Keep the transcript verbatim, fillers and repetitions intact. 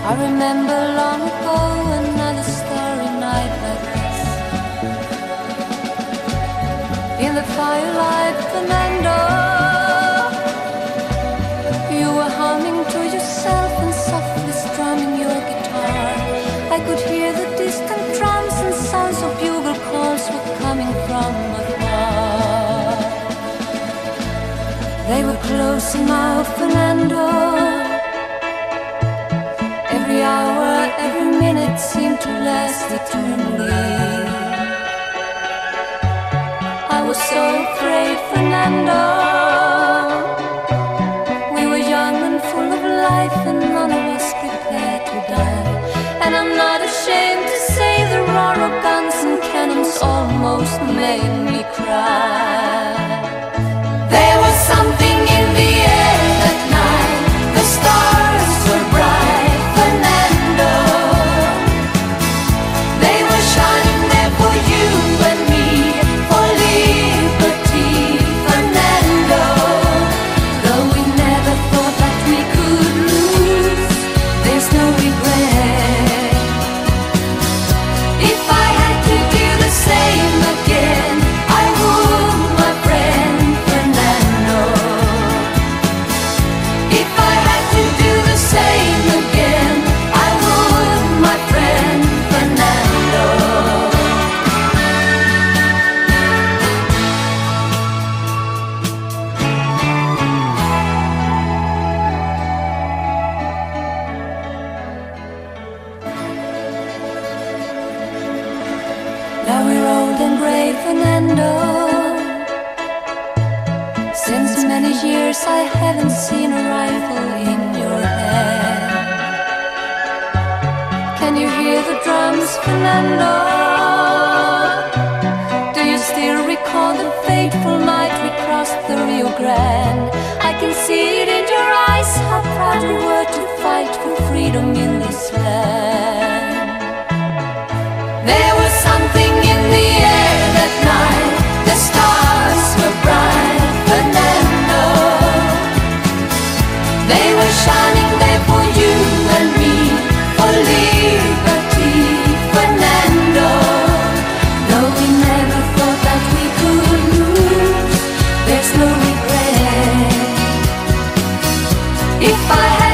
I remember long ago another starry night like this. In the firelight, Fernando, you were humming to yourself and softly strumming your guitar. I could hear the distant drums and sounds of bugle calls were coming from afar. They were close now, Fernando. Every hour, every minute seemed to last eternally. I was so afraid, Fernando. We were young and full of life, and none of us prepared to die. And I'm not ashamed to say the roar of guns and cannons almost made me cry. There was something in the air that night. The stars were bright, Fernando. They were shining there for you and me, for liberty, Fernando. Though we never thought that we could lose, there's no regret. If I had to do the same again, I would, my friend Fernando. If I had to do the same again, I would, my friend Fernando. Now we're old and gray, Fernando. Since many years I haven't seen a rifle in your hand. Can you hear the drums, Fernando? Do you still recall the fateful night we crossed the Rio Grande? I can see it in your eyes, how proud you were to fight for freedom in this land. There was something in the air that night. The stars were bright, Fernando. They were shining there for you and me, for liberty, Fernando. Though we never thought that we could lose, there's no regret. If I had